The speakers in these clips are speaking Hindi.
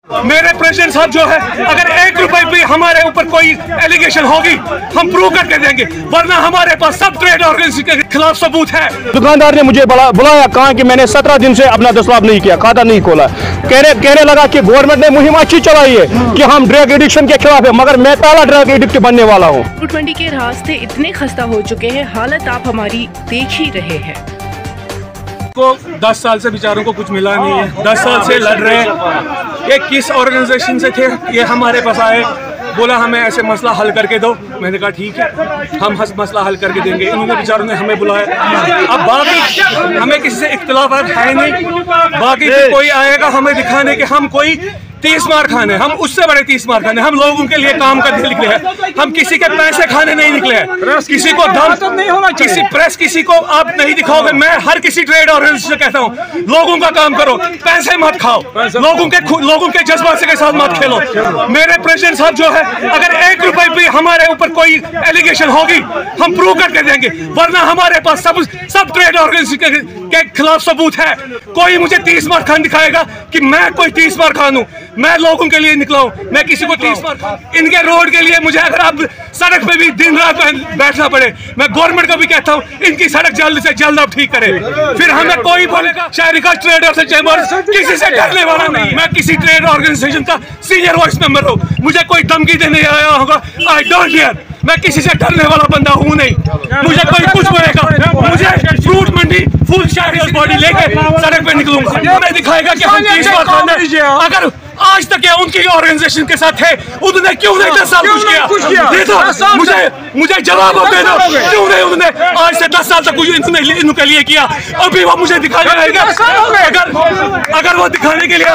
मेरे प्रेसिडेंट साहब जो है, अगर 1 रुपए भी हमारे ऊपर कोई एलिगेशन होगी हम प्रूव करके देंगे, वरना हमारे पास सब ट्रेड ऑर्गेनाइजेशन के खिलाफ सबूत है। दुकानदार ने मुझे बुलाया, कहा कि मैंने 17 दिन से अपना दस्तयाब नहीं किया, खाता नहीं खोला। कहने लगा कि गवर्नमेंट ने मुहिम अच्छी चलाई है कि हम ड्रग एडिक्शन के खिलाफ है, मगर मैं पहला ड्रग एडिक्ट बनने वाला हूँ। फ्रूट मंडी के रास्ते इतने खस्ता हो चुके हैं, हालत आप हमारी देख ही रहे हैं। को 10 साल से बेचारों को कुछ मिला नहीं है, 10 साल से लड़ रहे हैं। ये किस ऑर्गेनाइजेशन से थे, ये हमारे पास आए, बोला हमें ऐसे मसला हल करके दो। मैंने कहा ठीक है, हम मसला हल करके देंगे। इन्होंने बेचारों ने हमें बुलाया। अब बाकी हमें किसी से इख्तिलाफात है नहीं, बाकी कोई आएगा हमें दिखाने के हम कोई 30 मार खाने, हम उससे बड़े 30 मार खाने। हम लोगों के लिए काम करने निकले हैं, हम किसी के पैसे खाने नहीं निकले हैं। किसी को दम नहीं होना, किसी प्रेस किसी को आप नहीं दिखाओगे। मैं हर किसी ट्रेड ऑर्गेनाइजेशन से कहता हूँ, लोगों का काम करो, पैसे मत खाओ, लोगों के जज्बात के साथ मत खेलो। मेरे प्रेसिडेंट साहब जो है, अगर 1 रुपए भी हमारे ऊपर कोई एलिगेशन होगी हम प्रूव करके देंगे, वरना हमारे पास सब ट्रेड ऑर्गेनाइजेशन के खिलाफ सबूत है। कोई मुझे 30 मार खान दिखाएगा कि मैं कोई 30 मार खान हूँ। मैं लोगों के लिए निकला हूँ, मैं किसी को 30 मार खान। इनके रोड के लिए मुझे अगर आप सड़क पे भी दिन रात बैठना पड़े, मैं गवर्नमेंट को भी कहता हूँ इनकी सड़क जल्द से जल्द आप ठीक करें। फिर हमें कोई बोलेगा शहरी का ट्रेड और चैम्बर किसी से डरने वाला नहीं। मैं किसी ट्रेड ऑर्गेनाइजेशन का सीनियर वाइस मेंबर हूँ, मुझे कोई धमकी देने आया होगा, आई डोंट केयर। मैं किसी से डरने वाला बंदा हूँ नहीं। मुझे कोई कुछ बोलेगा, मुझे फ्रूट मंडी फुल शहरी बॉडी लेके सड़क पे निकलूंगा। मैं दिखाएगा कि हम 30 बार खाने, अगर आज तक उनकी ऑर्गेनाइजेशन के साथ थे, उन्होंने क्यों नहीं 10 साल कुछ किया? ये तो मुझे जवाब दे दो, क्यों नहीं उन्होंने आज से 10 साल तक कुछ इनके लिए किया? अभी वो मुझे दिखाने आएगा, अगर वो दिखाने के लिए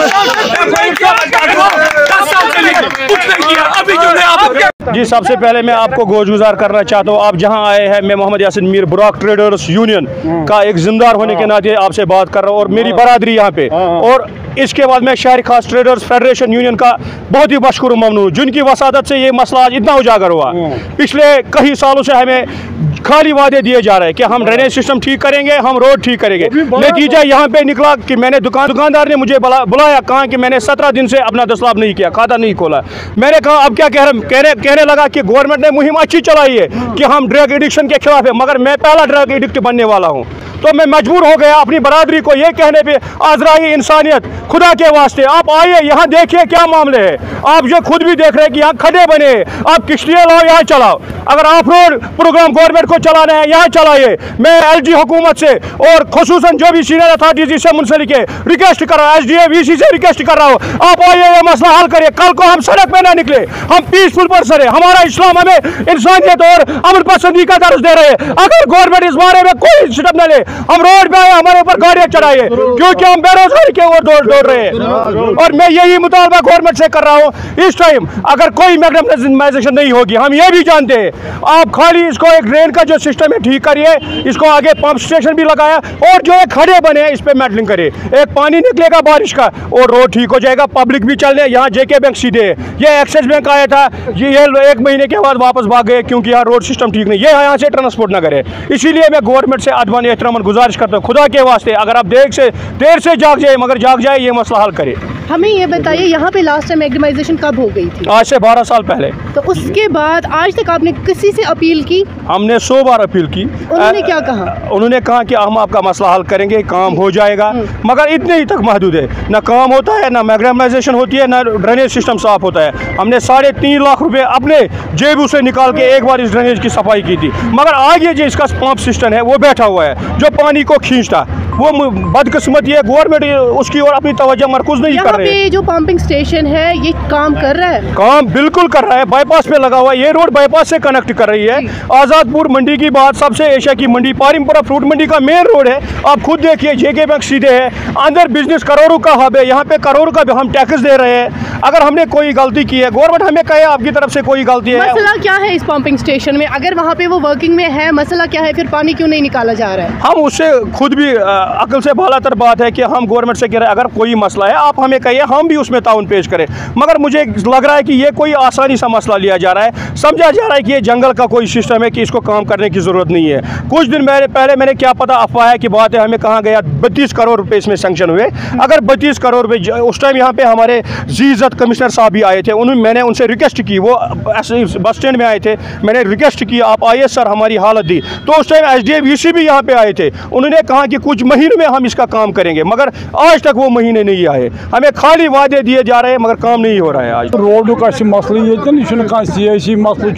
10 साल के लिए कुछ नहीं किया, अभी क्यों नहीं आप? जी, सबसे पहले मैं आपको गुज़ार करना चाहता हूँ, आप जहाँ आए हैं, मैं मोहम्मद यासिन मीर बुराक ट्रेडर्स यूनियन का एक जिम्मेदार होने के नाते आपसे बात कर रहा हूँ, और मेरी बरादरी यहाँ पे, और इसके बाद मैं शहरी खास ट्रेडर्स फेडरेशन यूनियन का बहुत ही मशकूर ममनून, जिनकी वसादत से ये मसला आज इतना उजागर हुआ। पिछले कई सालों से हमें खाली वादे दिए जा रहे हैं कि हम ड्रेनेज सिस्टम ठीक करेंगे, हम रोड ठीक करेंगे। नतीजा यहाँ पे निकला कि मैंने दुकानदार ने मुझे बुलाया, कहा कि मैंने 17 दिन से अपना दस्तयाब नहीं किया, खाता नहीं खोला। मैंने कहा अब क्या कहने लगा कि गवर्नमेंट ने मुहिम अच्छी चलाई है कि हम ड्रग एडिक्शन के खिलाफ है, मगर मैं पहला ड्रग एडिक्ट बनने वाला हूँ। तो मैं मजबूर हो गया अपनी बरादरी को ये कहने पे, आज़राई इंसानियत, खुदा के वास्ते आप आइए, यहाँ देखिए क्या मामले है। आप जो खुद भी देख रहे हैं कि यहाँ खड्डे बने, आप किश्तियाँ लाओ, यहाँ चलाओ। अगर ऑफ रोड प्रोग्राम गवर्नमेंट को चलाना है, यहाँ चलाइए। मैं LG हुकूमत से और खुसूसन जो भी सीनियर अथॉरिटीज इससे मुंसलिक है, रिक्वेस्ट कर रहा हूँ, SDA VC से रिक्वेस्ट कर रहा हूँ, आप आइए, ये मसला हल करिए। कल को हम सड़क पे ना निकले, हम पीसफुल पर्सन है, हमारा इस्लाम हमें इंसानियत और अमन पसंदी का दर्ज दे रहे हैं। अगर गवर्नमेंट इस बारे में कोई स्टेप न ले, हम रोड पे आए, हमारे ऊपर गाड़ियां चढ़ाइए, क्योंकि हम बेरोजगारी के ओर दौड़ रहे हैं। और मैं यही मुतालबा गवर्नमेंट से कर रहा हूँ, इस टाइम अगर कोई मैग्नेटाइजेशन नहीं होगी, हम ये भी जानते हैं, आप खाली इसको एक ड्रेन का जो सिस्टम है ठीक करिए, इसको आगे पंप स्टेशन भी लगाया, और जो खड़े बने इस पे मेटलिंग करिए, एक पानी निकलेगा बारिश का और रोड ठीक हो जाएगा, पब्लिक भी चलने। यहाँ JK बैंक सीधे है, ये एक्सिस बैंक आया था, ये 1 महीने के बाद वापस भाग गए क्योंकि यहाँ रोड सिस्टम ठीक नहीं, ये यहाँ से ट्रांसपोर्ट न करे। इसीलिए मैं गवर्नमेंट से अदवानी एहतरामन गुजारिश करता हूँ, खुदा के वास्ते अगर आप देर से जाग जाए, मगर जाग जाए, ये मसला हल करे। हमें ये बताइए, यहाँ पे लास्ट टाइम मैग्नेटाइजेशन कब हो गई थी? आज से 12 साल पहले। तो उसके बाद आज तक आपने किसी से अपील की? हमने 100 बार अपील की। उन्होंने क्या कहा? उन्होंने कहा कि हम आपका मसला हल करेंगे, काम हो जाएगा, मगर इतने ही तक महदूद है। ना काम होता है, ना मैग्नेटाइजेशन होती है, ना ड्रेनेज सिस्टम साफ होता है। हमने 3.5 लाख रुपए अपने जेबों से निकाल के एक बार इस ड्रेनेज की सफाई की थी, मगर आगे जो इसका पंप सिस्टम है वो बैठा हुआ है, जो पानी को खींचता, वो बदकिस्मती है। गवर्नमेंट उसकी ओर अपनी तवज्जो मरकूज नहीं कर रही है। जो पंपिंग स्टेशन है ये काम कर रहा है? काम बिल्कुल कर रहा है, बाईपास पे लगा हुआ है, ये रोड बाईपास से कनेक्ट कर रही है। आज़ादपुर मंडी की बात, सबसे एशिया की मंडी, पारिमपुरा फ्रूट मंडी का मेन रोड है, आप खुद देखिए, JK बैंक सीधे है, अंदर बिजनेस करोड़ों का हब है, यहाँ पे करोड़ों का हम टैक्स दे रहे हैं। अगर हमने कोई गलती की है, गवर्नमेंट हमें कहे आपकी तरफ से कोई गलती है। मसला क्या है इस पंपिंग स्टेशन में? अगर वहाँ पे वो वर्किंग में है, मसला क्या है? फिर पानी क्यों नहीं निकाला जा रहा है? हम उससे खुद भी अकल से बालातर बात है कि हम गवर्नमेंट से कह रहे हैं, अगर कोई मसला है आप हमें चाहिए हम भी उसमें ताउन पेश करें। मगर मुझे लग रहा है कि ये कोई आसानी सा मसला लिया जा रहा है, समझा जा रहा है कि ये जंगल का कोई सिस्टम है कि इसको काम करने की ज़रूरत नहीं है। कुछ दिन पहले मैंने क्या पता, अफवाह है कि बात है, हमें कहा गया 32 करोड़ रुपए इसमें सेंक्शन हुए। अगर 32 करोड़ रुपए, उस टाइम यहाँ पे हमारे जीज़त कमिश्नर साहब भी आए थे, मैंने उनसे रिक्वेस्ट की, वो बस स्टैंड में आए थे, मैंने रिक्वेस्ट की आप आइए सर, हमारी हालत दी। तो उस टाइम SDM भी यहाँ पे आए थे, उन्होंने कहा कि कुछ महीनों में हम इसका काम करेंगे, मगर आज तक वो महीने नहीं आए। हमें खाली वादे दिए जा रहे हैं मगर काम नहीं हो रहा है। आज रोड का मसले यह सियासी मसल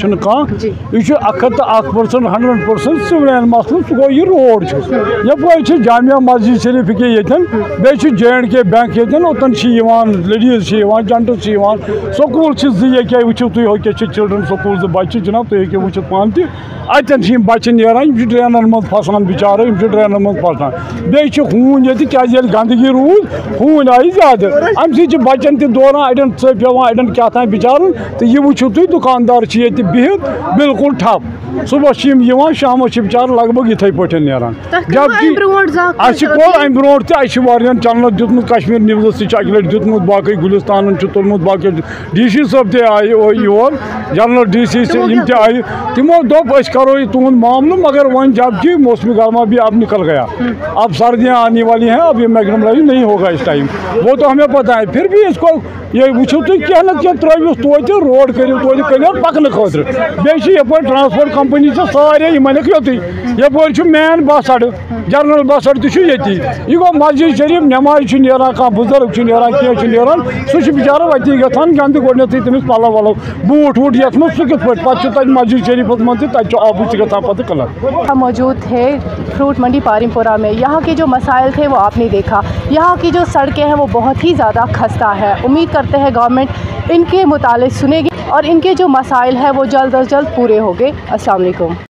101% 100% सिविलियन मसल, सह गो यह रोड यप जामिया मस्जिद शरीफ ये J&K बैंक ओतन लेडीज जेंट्स स्कूल ये वो तुम चिल्ड्रन स्कूल बच्चे जनाब तुम वो पान तन बच्चे नान ड्रेनन मज फसान बिचारे ड्रेनन मज फसान बे हून ये गंदगी रूद हून आई ज्यादा अम बच्चन तौरान अड़न पेवान अड़न क्या बिचारन तो यह वो तुम दुकानदार बिहित बिल्कुल ठप सुबह शाम बिचार लगभग इथे पे नान जबकि अम ब्रो चैनल दुत कश्मीर न्यूज़ दुत बाकी गुलिस्तान तुलमुत बाकी DC साहब तय योर जनरल DC आये तमो दोप करो तुंद मामला, मगर वन जबकि मौसमी गर्मा भी अब निकल गया, अब सर्दियाँ आने वाली हैं, अब ये मैग्नम नहीं होगा इस टाइम, वो तो हमें पता है। फिर भी इसको ये वो तुम क्या ना क्या त्रो तो रोड करो तो कलियर पकन खतर बे ट्रांसपोर्ट कंपनी सारे यमक योत यप मेन बस अड्ड जनरल बस अड्ड ये यह गो मस्जिद शरीफ नमाज नान कह बुजुर्ग नान कह सह बिचारा वती गंद गोडनथ तमिस पलव वलव बूट वूट ये सह कित पे मस्जिद शरीफ मज आबू पे कलर। हम मौजूद थे फ्रूट मंडी पारिमपुरा में। यहाँ के जो मसाइल थे वो आपने देखा, यहाँ की जो सड़कें हैं वो बहुत ही ज़्यादा खस्ता है। उम्मीद करते हैं गवर्नमेंट इनके मुतालिक सुनेगी और इनके जो मसाइल हैं वो जल्द अज जल्द पूरे होंगे। अस्सलाम वालेकुम।